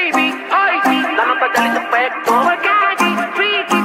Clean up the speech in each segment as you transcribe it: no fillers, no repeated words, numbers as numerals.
Baby, ay, sí, la nota ya le efecto. Porque aquí, freaky.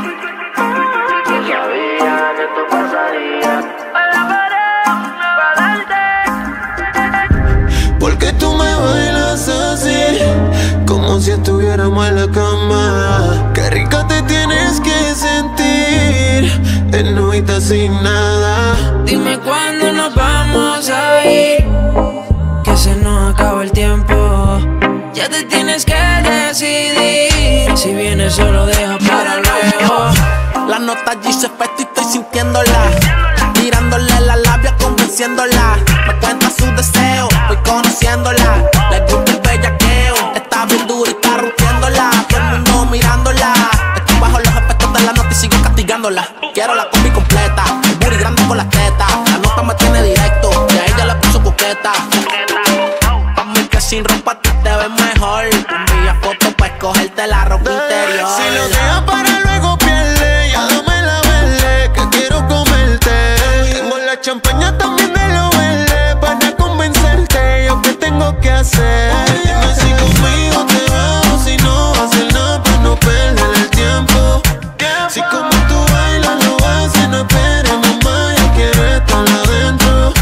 Yo sabía que esto pasaría. A la pared, para darte. Porque tú me bailas así, como si estuviéramos en la cama. Qué rica te tienes que sentir en noche sin nada. Dime cuándo nos vamos a ir, que se nos acaba el tiempo. Ya te tienes que decidir, si vienes solo deja para luego. La nota allí se efecto y estoy sintiéndola, tirándole la labia, convenciéndola. Me cuenta su deseo, voy conociéndola. Le gusta el bellaqueo, está bien dura y está rompiéndola. Todo el mundo mirándola. Estoy bajo los efectos de la nota y sigo castigándola. Quiero la combi completa, el booty grande con las tetas. La nota me tiene directo y a ella le puso coqueta. Pa' mí que sin ropa tú te ves mejor. Envía fotos pa' escogerte la ropa interior. Si lo dejas para luego pierde, ya dame la verde, que quiero comerte. Tengo la champaña también de lo verde, para convencerte. Yo qué tengo que hacer. Dime si conmigo te vas, si no vas a hacer nada para no perder el tiempo. Si como tú bailas lo haces, no esperemos más, yo quiero estar adentro.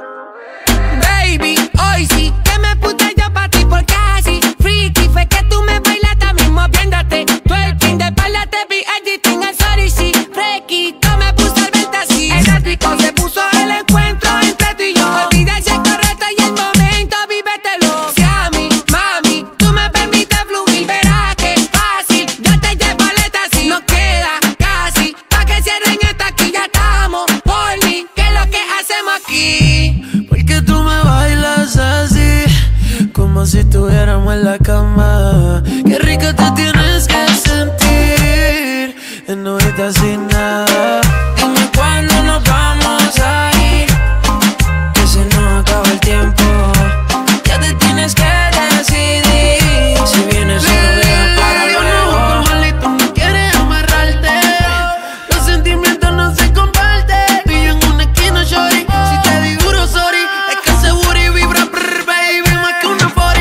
Baby, hoy sí que me puse yo pa' ti porque así freaky fue que tú me bailaste mismo viéndote. Tú el fin de espalda te vi editing al sorry, sí. Fresquito me puse al verte así. El rico se puso el encuentro entre tú y yo. Olvida si es correcto y el momento, vívetelo. Si a mí, mami, tú me permites fluir, verás que fácil. Yo te llevo aleta así. No queda casi pa' que cierren esta aquí. Ya estamos por mí, ¿qué es lo que hacemos aquí? Porque tú me bailas así, como si estuviéramos en la cama. Qué rico te tienes que sentir en ahorita sin nada. Dime cuándo nos vamos a ir, que se nos acaba el tiempo. Ya te tienes que decidir, si vienes solo deja para luego. Malito, no quieres amarrarte, los sentimientos no se comparten. Y yo en una esquina, shorty, si te di duro, sorry. Es que ese booty vibra, brr, baby, más que una 40.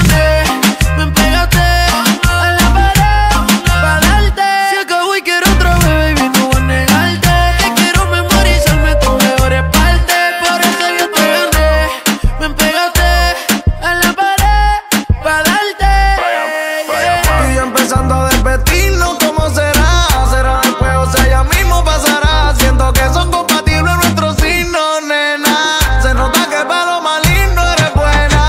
Me pegaste a la pared pa' darte. Si acabo y quiero otra vez, baby, no voy a negarte. Que quiero memorizarme tus mejores partes. Por eso yo te gané. Me pegaste a la pared pa' darte. Y yo empezando a despedirnos, ¿cómo será? ¿Será después o sea ya mismo pasará? Siento que son compatibles nuestros signos, nena. Se nota que para lo más lindo eres buena.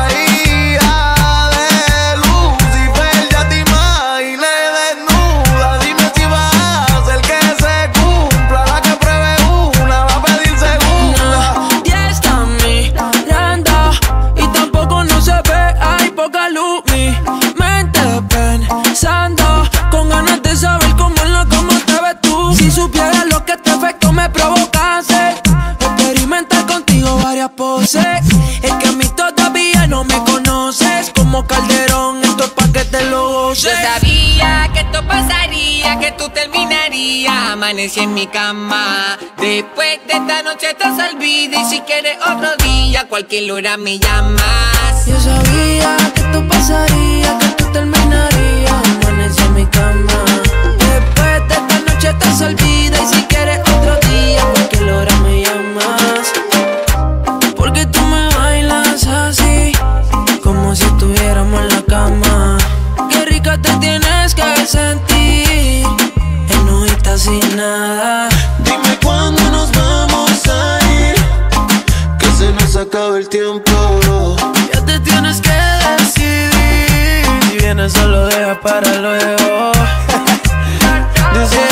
Hija de Lucifer, ya te imaginé desnuda. Dime si vas a hacer que se cumpla. La que pruebe una va a pedir segunda. Ya está mirando y tampoco no se ve, hay poca luz. Mi mente pensando, con ganas de saber cómo es lo como te ves tú. Si supieras lo que este efecto me provocase, experimentar contigo varias poses. Es que a mí todavía no me conoces, como Calderón, esto es pa' que te lo goces. Yo sabía que esto pasaría, que tú terminarías. Amanecí en mi cama. Después de esta noche te olvida. Y si quieres otro día, cualquier hora me llamas. Yo sabía que esto pasaría, que tú terminarías. Amanecí en mi cama. Después de esta noche te olvida. Y si quieres otro día, cualquier hora me llamas. Porque tú me bailas así, como si estuviéramos en la cama. Qué rica te tienes que sentir en hojita sin nada. Dime cuándo nos vamos a ir, que se nos acaba el tiempo. Ya te tienes que decidir, si vienes solo deja para luego. Dice